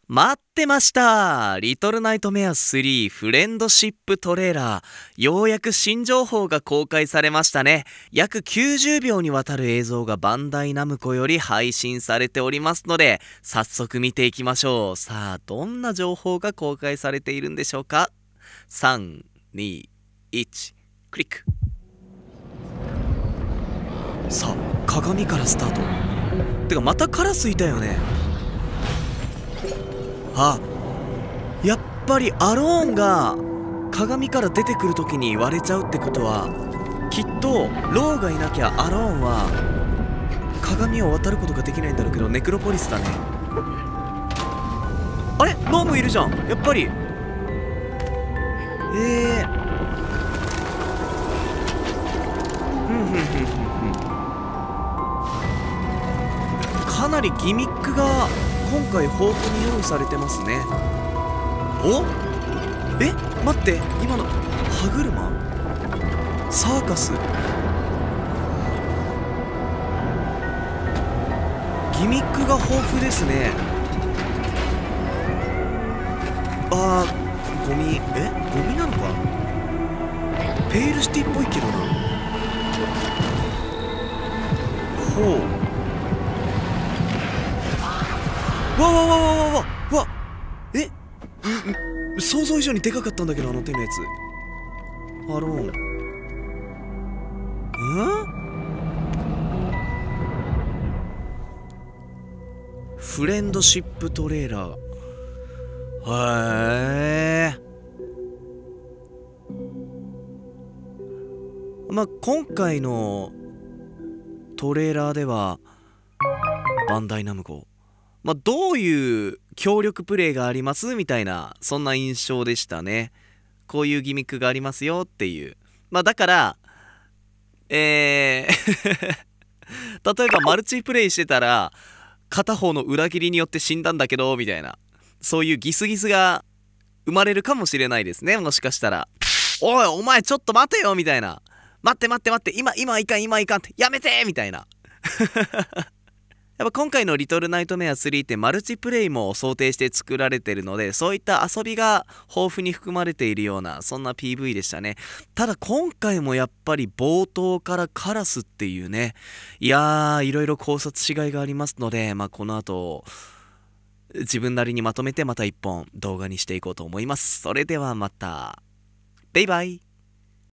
待ってました。リトルナイトメア3フレンドシップトレーラー。ようやく新情報が公開されましたね。約90秒にわたる映像がバンダイナムコより配信されておりますので、早速見ていきましょう。さあ、どんな情報が公開されているんでしょうか。3、2、1、クリック。さあ、鏡からスタート。てか、またカラスいたよね。あ、やっぱりアローンが鏡から出てくる時に割れちゃうってことは、きっとローがいなきゃアローンは鏡を渡ることができないんだろうけど、ネクロポリスだね。あれ、ローもいるじゃん、やっぱり。かなりギミックが今回豊富に用意されてますね。お、待って、今の歯車、サーカス、ギミックが豊富ですね。あー、ゴミなのか。ペールシティっぽいけどな。ほう、わわわわわわわ、想像以上にでかかったんだけど、あの手のやつ。アローン、フレンドシップトレーラー。まあ今回のトレーラーではバンダイナムコ、どういう協力プレイがありますみたいな、そんな印象でしたね。こういうギミックがありますよっていう。だから例えばマルチプレイしてたら片方の裏切りによって死んだんだけどみたいな、そういうギスギスが生まれるかもしれないですね。もしかしたら、おいお前ちょっと待てよみたいな、待って今いかんってやめてみたいなやっぱ今回のリトルナイトメア3ってマルチプレイも想定して作られてるので、そういった遊びが豊富に含まれているような、そんな PV でしたね。ただ今回もやっぱり冒頭からカラスっていうね、いやー、いろいろ考察しがいがありますので、この後自分なりにまとめてまた一本動画にしていこうと思います。それではまた。バイバイ。